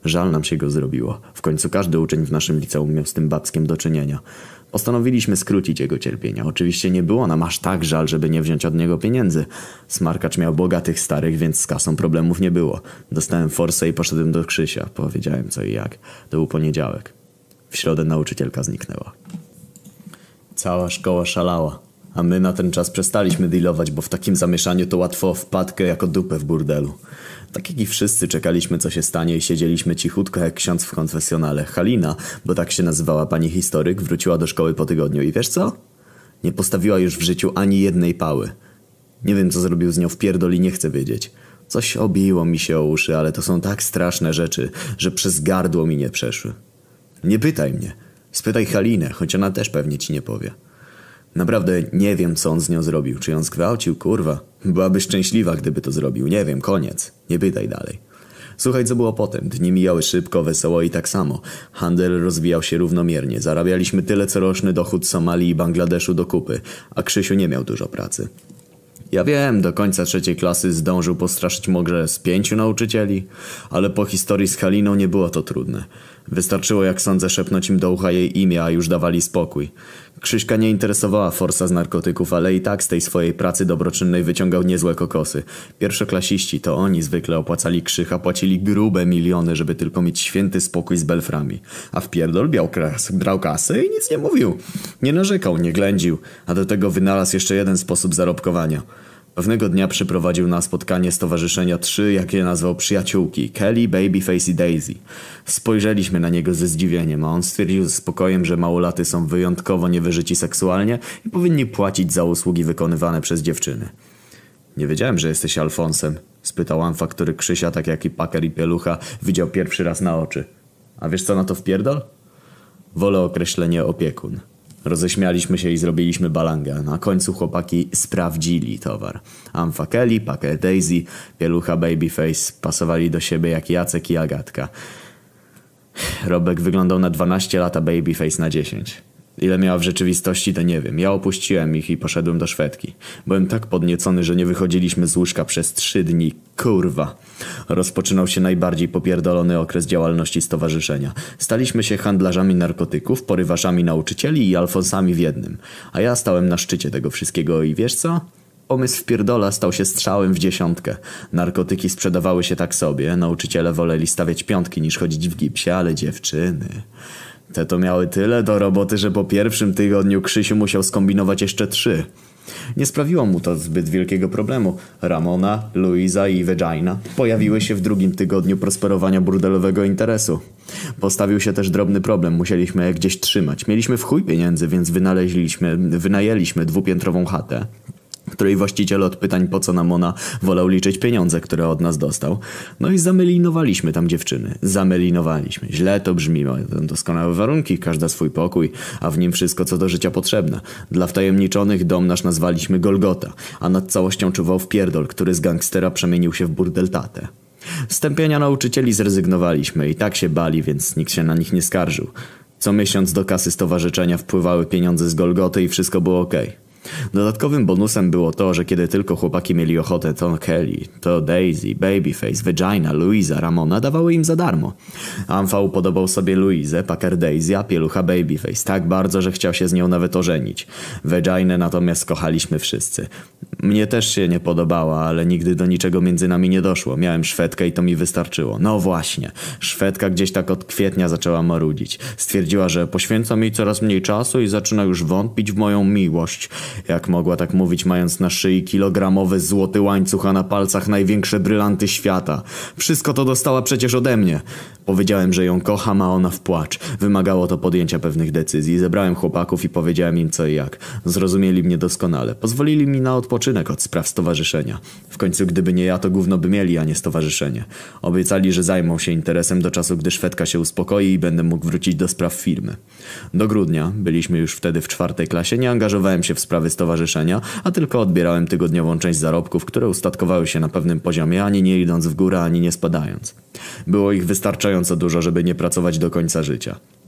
Żal nam się go zrobiło. W końcu każdy uczeń w naszym liceum miał z tym babskiem do czynienia. Postanowiliśmy skrócić jego cierpienia. Oczywiście nie było nam aż tak żal, żeby nie wziąć od niego pieniędzy. Smarkacz miał bogatych starych, więc z kasą problemów nie było. Dostałem forsę i poszedłem do Krzysia. Powiedziałem co i jak. To był poniedziałek. W środę nauczycielka zniknęła. Cała szkoła szalała. A my na ten czas przestaliśmy dealować, bo w takim zamieszaniu to łatwo o wpadkę jako dupę w burdelu. Tak jak i wszyscy czekaliśmy co się stanie i siedzieliśmy cichutko jak ksiądz w konfesjonale. Halina, bo tak się nazywała pani historyk, wróciła do szkoły po tygodniu i wiesz co? Nie postawiła już w życiu ani jednej pały. Nie wiem co zrobił z nią wpierdol i nie chcę wiedzieć. Coś obiło mi się o uszy, ale to są tak straszne rzeczy, że przez gardło mi nie przeszły. Nie pytaj mnie. Spytaj Halinę, choć ona też pewnie ci nie powie. Naprawdę nie wiem, co on z nią zrobił. Czy ją zgwałcił? Kurwa. Byłaby szczęśliwa, gdyby to zrobił. Nie wiem, koniec. Nie pytaj dalej. Słuchaj, co było potem. Dni mijały szybko, wesoło i tak samo. Handel rozwijał się równomiernie. Zarabialiśmy tyle, co roczny dochód Somalii i Bangladeszu do kupy. A Krzysiu nie miał dużo pracy. Ja wiem, do końca trzeciej klasy zdążył postraszyć może z pięciu nauczycieli, ale po historii z Haliną nie było to trudne. Wystarczyło, jak sądzę, szepnąć im do ucha jej imię, a już dawali spokój. Krzyśka nie interesowała forsa z narkotyków, ale i tak z tej swojej pracy dobroczynnej wyciągał niezłe kokosy. Pierwszoklasiści to oni zwykle opłacali Krzycha, płacili grube miliony, żeby tylko mieć święty spokój z belframi. A wpierdol biał kras, brał kasę i nic nie mówił. Nie narzekał, nie ględził, a do tego wynalazł jeszcze jeden sposób zarobkowania. Pewnego dnia przyprowadził na spotkanie stowarzyszenia trzy, jak je nazwał, przyjaciółki. Kelly, Babyface i Daisy. Spojrzeliśmy na niego ze zdziwieniem, a on stwierdził ze spokojem, że małolaty są wyjątkowo niewyżyci seksualnie i powinni płacić za usługi wykonywane przez dziewczyny. Nie wiedziałem, że jesteś Alfonsem, spytał Anfa, który Krzysia, tak jak i Paker i Pielucha, widział pierwszy raz na oczy. A wiesz co na to wpierdol? Wolę określenie opiekun. Roześmialiśmy się i zrobiliśmy balangę. Na końcu chłopaki sprawdzili towar. Anfa Kelly, Packer Daisy, Pielucha Babyface pasowali do siebie jak Jacek i Agatka. Robek wyglądał na dwanaście lat, a Babyface na dziesięć. Ile miała w rzeczywistości, to nie wiem. Ja opuściłem ich i poszedłem do Szwedki. Byłem tak podniecony, że nie wychodziliśmy z łóżka przez trzy dni. Kurwa. Rozpoczynał się najbardziej popierdolony okres działalności stowarzyszenia. Staliśmy się handlarzami narkotyków, porywaczami nauczycieli i alfonsami w jednym. A ja stałem na szczycie tego wszystkiego i wiesz co? Pomysł wpierdola stał się strzałem w dziesiątkę. Narkotyki sprzedawały się tak sobie. Nauczyciele woleli stawiać piątki niż chodzić w gipsie, ale dziewczyny... Te to miały tyle do roboty, że po pierwszym tygodniu Krzysiu musiał skombinować jeszcze trzy. Nie sprawiło mu to zbyt wielkiego problemu. Ramona, Luiza i Vagina pojawiły się w drugim tygodniu prosperowania burdelowego interesu. Postawił się też drobny problem. Musieliśmy je gdzieś trzymać. Mieliśmy w chuj pieniędzy, więc wynaleźliśmy, wynajęliśmy dwupiętrową chatę, której właściciel od pytań po co nam ona wolał liczyć pieniądze, które od nas dostał. No i zamelinowaliśmy tam dziewczyny. Zamelinowaliśmy. Źle to brzmi. Doskonałe warunki, każda swój pokój, a w nim wszystko co do życia potrzebne. Dla wtajemniczonych dom nasz nazwaliśmy Golgota, a nad całością czuwał wpierdol, który z gangstera przemienił się w burdel tatę. Z tępienia nauczycieli zrezygnowaliśmy i tak się bali, więc nikt się na nich nie skarżył. Co miesiąc do kasy stowarzyszenia wpływały pieniądze z Golgoty i wszystko było okej. Dodatkowym bonusem było to, że kiedy tylko chłopaki mieli ochotę, to Kelly, to Daisy, Babyface, Vagina, Luiza, Ramona dawały im za darmo. Anfa upodobał sobie Luizę, Packer Daisy, a Pielucha Babyface tak bardzo, że chciał się z nią nawet ożenić. Vaginę natomiast kochaliśmy wszyscy. Mnie też się nie podobała, ale nigdy do niczego między nami nie doszło. Miałem Szwedkę i to mi wystarczyło. No właśnie, Szwedka gdzieś tak od kwietnia zaczęła marudzić. Stwierdziła, że poświęcam jej coraz mniej czasu i zaczyna już wątpić w moją miłość. Jak mogła tak mówić, mając na szyi kilogramowy złoty łańcuch, a na palcach największe brylanty świata? Wszystko to dostała przecież ode mnie. Powiedziałem, że ją kocham, a ona w płacz. Wymagało to podjęcia pewnych decyzji. Zebrałem chłopaków i powiedziałem im co i jak. Zrozumieli mnie doskonale. Pozwolili mi na odpoczynek od spraw stowarzyszenia. W końcu gdyby nie ja, to gówno by mieli, a nie stowarzyszenie. Obiecali, że zajmą się interesem do czasu, gdy Szwedka się uspokoi i będę mógł wrócić do spraw firmy. Do grudnia, byliśmy już wtedy w czwartej klasie, nie angażowałem się w sprawy stowarzyszenia, a tylko odbierałem tygodniową część zarobków, które ustatkowały się na pewnym poziomie, ani nie idąc w górę, ani nie spadając. Było ich wystarczająco dużo, żeby nie pracować do końca życia.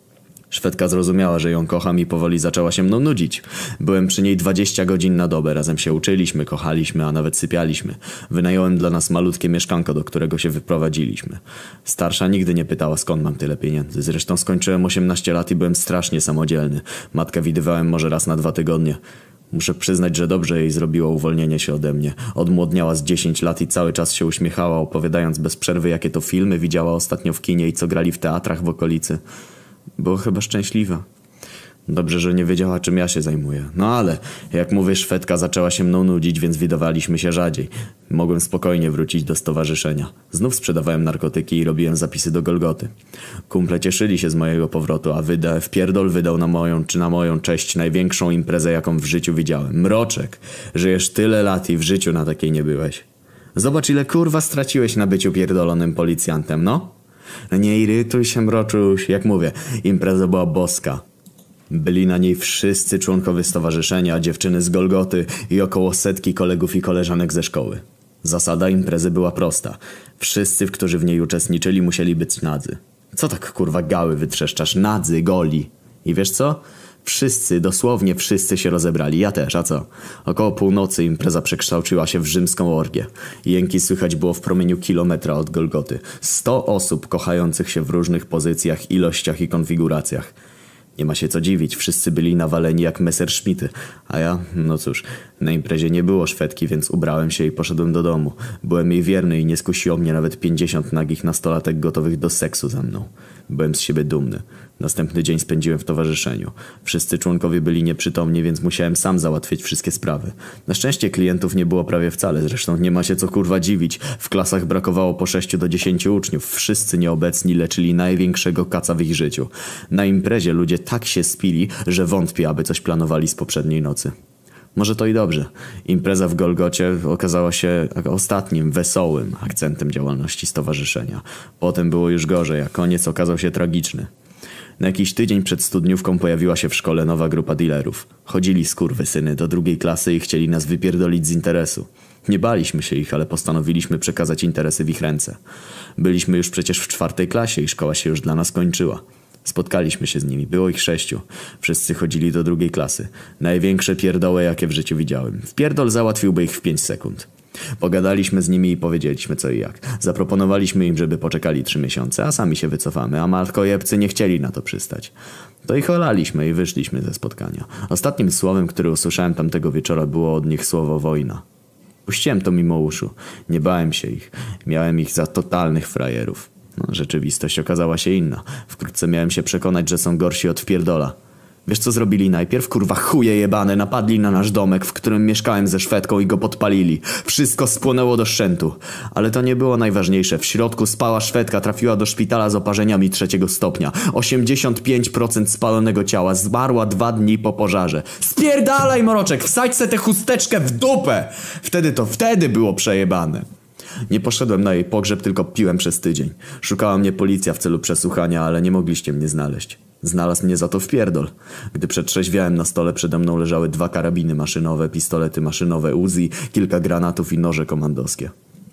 Szwedka zrozumiała, że ją kocham i powoli zaczęła się mną nudzić. Byłem przy niej dwadzieścia godzin na dobę, razem się uczyliśmy, kochaliśmy, a nawet sypialiśmy. Wynająłem dla nas malutkie mieszkanko, do którego się wyprowadziliśmy. Starsza nigdy nie pytała, skąd mam tyle pieniędzy. Zresztą skończyłem osiemnaście lat i byłem strasznie samodzielny. Matkę widywałem może raz na dwa tygodnie. Muszę przyznać, że dobrze jej zrobiło uwolnienie się ode mnie. Odmłodniała z dziesięć lat i cały czas się uśmiechała, opowiadając bez przerwy, jakie to filmy widziała ostatnio w kinie i co grali w teatrach w okolicy. Było chyba szczęśliwa. Dobrze, że nie wiedziała, czym ja się zajmuję. No ale, jak mówię, Szwedka zaczęła się mną nudzić, więc widywaliśmy się rzadziej. Mogłem spokojnie wrócić do stowarzyszenia. Znów sprzedawałem narkotyki i robiłem zapisy do Golgoty. Kumple cieszyli się z mojego powrotu, a wyda, wpierdol wydał na moją, czy na moją cześć największą imprezę, jaką w życiu widziałem. Mroczek, żyjesz tyle lat i w życiu na takiej nie byłeś. Zobacz, ile kurwa straciłeś na byciu pierdolonym policjantem, no? Nie irytuj się, Mroczuś. Jak mówię, impreza była boska. Byli na niej wszyscy członkowie stowarzyszenia, dziewczyny z Golgoty i około setki kolegów i koleżanek ze szkoły. Zasada imprezy była prosta. Wszyscy, którzy w niej uczestniczyli, musieli być nadzy. Co tak kurwa gały wytrzeszczasz? Nadzy, goli. I wiesz co? Wszyscy, dosłownie wszyscy się rozebrali. Ja też, a co? Około północy impreza przekształciła się w rzymską orgię. Jęki słychać było w promieniu kilometra od Golgoty. Sto osób kochających się w różnych pozycjach, ilościach i konfiguracjach. Nie ma się co dziwić, wszyscy byli nawaleni jak Messerschmitty, a ja, no cóż, na imprezie nie było Szwedki, więc ubrałem się i poszedłem do domu. Byłem jej wierny i nie skusiło mnie nawet pięćdziesiąt nagich nastolatek gotowych do seksu ze mną. Byłem z siebie dumny. Następny dzień spędziłem w towarzyszeniu. Wszyscy członkowie byli nieprzytomni, więc musiałem sam załatwić wszystkie sprawy. Na szczęście klientów nie było prawie wcale, zresztą nie ma się co kurwa dziwić. W klasach brakowało po sześciu do dziesięciu uczniów. Wszyscy nieobecni leczyli największego kaca w ich życiu. Na imprezie ludzie tak się spili, że wątpię, aby coś planowali z poprzedniej nocy. Może to i dobrze. Impreza w Golgocie okazała się ostatnim, wesołym akcentem działalności stowarzyszenia. Potem było już gorzej, a koniec okazał się tragiczny. Na jakiś tydzień przed studniówką pojawiła się w szkole nowa grupa dealerów. Chodzili skurwysyny do drugiej klasy i chcieli nas wypierdolić z interesu. Nie baliśmy się ich, ale postanowiliśmy przekazać interesy w ich ręce. Byliśmy już przecież w czwartej klasie i szkoła się już dla nas kończyła. Spotkaliśmy się z nimi, było ich sześciu. Wszyscy chodzili do drugiej klasy. Największe pierdoły, jakie w życiu widziałem. Wpierdol załatwiłby ich w pięć sekund. Pogadaliśmy z nimi i powiedzieliśmy co i jak. Zaproponowaliśmy im, żeby poczekali trzy miesiące, a sami się wycofamy, a matkojebcy nie chcieli na to przystać. To ich olaliśmy i wyszliśmy ze spotkania. Ostatnim słowem, które usłyszałem tamtego wieczora, było od nich słowo wojna. Puściłem to mimo uszu. Nie bałem się ich. Miałem ich za totalnych frajerów. No, rzeczywistość okazała się inna. Wkrótce miałem się przekonać, że są gorsi od wpierdola. Wiesz co zrobili najpierw? Kurwa chuje jebane, napadli na nasz domek, w którym mieszkałem ze Szwedką i go podpalili. Wszystko spłonęło do szczętu. Ale to nie było najważniejsze. W środku spała Szwedka, trafiła do szpitala z oparzeniami trzeciego stopnia. osiemdziesiąt pięć procent spalonego ciała. Zmarła dwa dni po pożarze. Spierdalaj, Mroczek, wsadź se tę chusteczkę w dupę! Wtedy to wtedy było przejebane. Nie poszedłem na jej pogrzeb, tylko piłem przez tydzień. Szukała mnie policja w celu przesłuchania, ale nie mogliście mnie znaleźć. Znalazł mnie za to wpierdol. Gdy przetrzeźwiałem, na stole przede mną leżały dwa karabiny maszynowe, pistolety maszynowe Uzi, kilka granatów i noże komandoskie.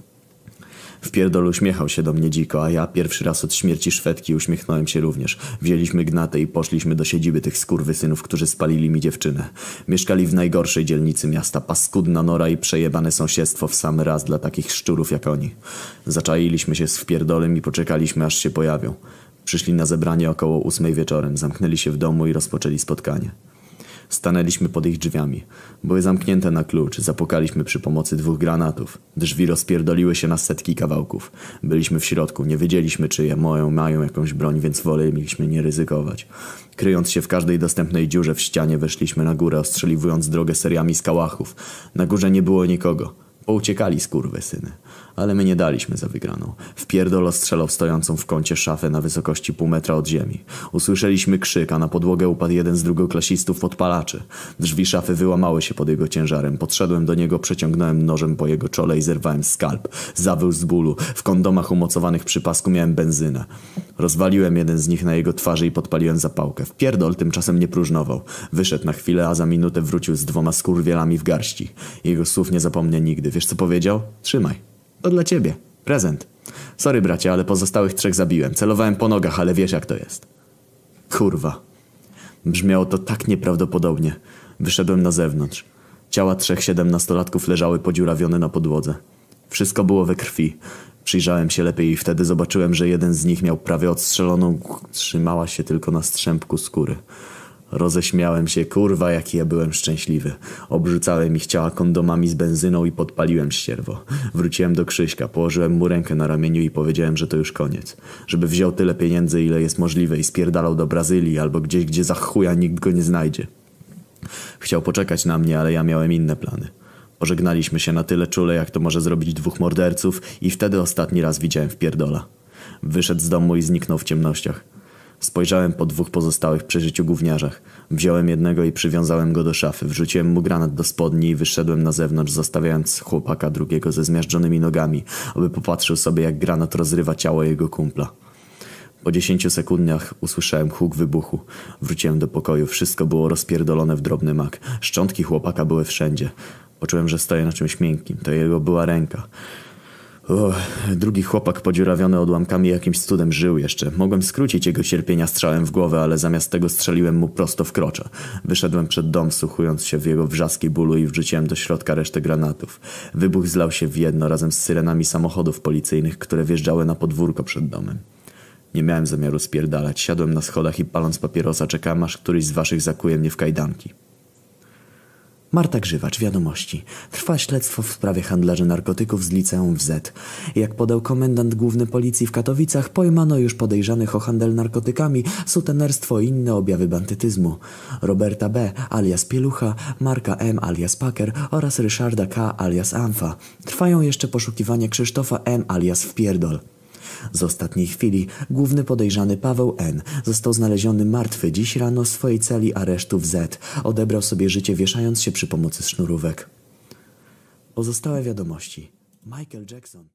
Wpierdol uśmiechał się do mnie dziko, a ja pierwszy raz od śmierci Szwedki uśmiechnąłem się również. Wzięliśmy gnatę i poszliśmy do siedziby tych skurwysynów, którzy spalili mi dziewczynę. Mieszkali w najgorszej dzielnicy miasta, paskudna nora i przejebane sąsiedztwo w sam raz dla takich szczurów jak oni. Zaczailiśmy się z wpierdolem i poczekaliśmy, aż się pojawią. Przyszli na zebranie około ósmej wieczorem, zamknęli się w domu i rozpoczęli spotkanie. Stanęliśmy pod ich drzwiami. Były zamknięte na klucz. Zapukaliśmy przy pomocy dwóch granatów. Drzwi rozpierdoliły się na setki kawałków. Byliśmy w środku. Nie wiedzieliśmy, czyje moją mają jakąś broń, więc woleliśmy nie ryzykować. Kryjąc się w każdej dostępnej dziurze w ścianie, weszliśmy na górę, ostrzeliwując drogę seriami z kałachów. Na górze nie było nikogo. Pouciekali skurwysyny. Ale my nie daliśmy za wygraną. Wpierdol ostrzelał stojącą w kącie szafę na wysokości pół metra od ziemi. Usłyszeliśmy krzyk, a na podłogę upadł jeden z drugoklasistów podpalaczy. Drzwi szafy wyłamały się pod jego ciężarem. Podszedłem do niego, przeciągnąłem nożem po jego czole i zerwałem skalp. Zawył z bólu. W kondomach umocowanych przy pasku miałem benzynę. Rozwaliłem jeden z nich na jego twarzy i podpaliłem zapałkę. Wpierdol tymczasem nie próżnował. Wyszedł na chwilę, a za minutę wrócił z dwoma skurwielami w garści. Jego słów nie zapomnę nigdy. Wiesz co powiedział? Trzymaj. To dla ciebie. Prezent. Sorry bracie, ale pozostałych trzech zabiłem. Celowałem po nogach, ale wiesz jak to jest. Kurwa. Brzmiało to tak nieprawdopodobnie. Wyszedłem na zewnątrz. Ciała trzech siedemnastolatków leżały podziurawione na podłodze. Wszystko było we krwi. Przyjrzałem się lepiej i wtedy zobaczyłem, że jeden z nich miał prawie odstrzeloną... Trzymała się tylko na strzępku skóry. Roześmiałem się, kurwa, jaki ja byłem szczęśliwy. Obrzucałem ich ciała kondomami z benzyną i podpaliłem ścierwo. Wróciłem do Krzyśka, położyłem mu rękę na ramieniu i powiedziałem, że to już koniec. Żeby wziął tyle pieniędzy, ile jest możliwe i spierdalał do Brazylii albo gdzieś, gdzie za chuja nikt go nie znajdzie. Chciał poczekać na mnie, ale ja miałem inne plany. Pożegnaliśmy się na tyle czule, jak to może zrobić dwóch morderców i wtedy ostatni raz widziałem wpierdola. Wyszedł z domu i zniknął w ciemnościach. Spojrzałem po dwóch pozostałych przy życiu gówniarzach. Wziąłem jednego i przywiązałem go do szafy. Wrzuciłem mu granat do spodni i wyszedłem na zewnątrz, zostawiając chłopaka drugiego ze zmiażdżonymi nogami, aby popatrzył sobie, jak granat rozrywa ciało jego kumpla. Po dziesięciu sekundach usłyszałem huk wybuchu. Wróciłem do pokoju. Wszystko było rozpierdolone w drobny mak. Szczątki chłopaka były wszędzie. Poczułem, że stoję na czymś miękkim. To jego była ręka. Uch, drugi chłopak podziurawiony odłamkami jakimś cudem żył jeszcze. Mogłem skrócić jego cierpienia strzałem w głowę, ale zamiast tego strzeliłem mu prosto w krocza. Wyszedłem przed dom, wsłuchując się w jego wrzaski bólu i wrzuciłem do środka resztę granatów. Wybuch zlał się w jedno razem z syrenami samochodów policyjnych, które wjeżdżały na podwórko przed domem. Nie miałem zamiaru spierdalać. Siadłem na schodach i paląc papierosa czekałem, aż któryś z waszych zakuje mnie w kajdanki. Marta Grzywacz, wiadomości. Trwa śledztwo w sprawie handlarzy narkotyków z liceum W Z. Jak podał komendant główny policji w Katowicach, pojmano już podejrzanych o handel narkotykami, sutenerstwo i inne objawy bandytyzmu. Roberta B. alias Pielucha, Marka M. alias Paker oraz Ryszarda K. alias Amfa. Trwają jeszcze poszukiwania Krzysztofa M. alias Wpierdol. Z ostatniej chwili główny podejrzany Paweł N. został znaleziony martwy dziś rano w swojej celi aresztu W Z. Odebrał sobie życie wieszając się przy pomocy sznurówek. Pozostałe wiadomości. Michael Jackson.